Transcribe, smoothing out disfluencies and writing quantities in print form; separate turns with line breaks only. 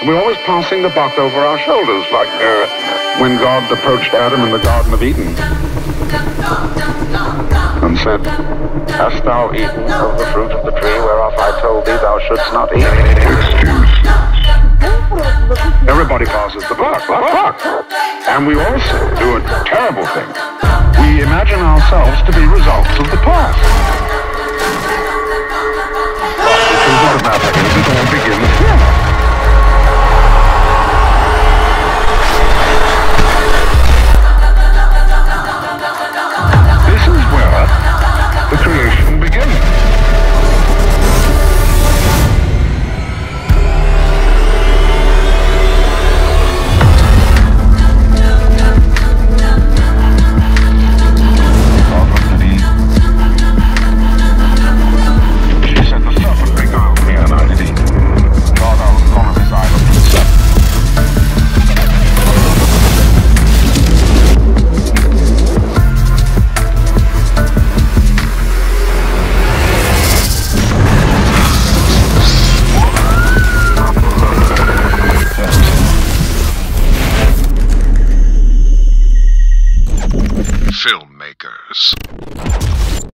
We're always passing the buck over our shoulders, like when God approached Adam in the Garden of Eden and said, "Hast thou eaten of the fruit of the tree whereof I told thee thou shouldst not eat?" Excuse. Everybody passes the buck. And we also do a terrible thing. We imagine ourselves to be results of the past. But the truth of the matter is it all begins here. This is where the creation begins.
Filmmakers.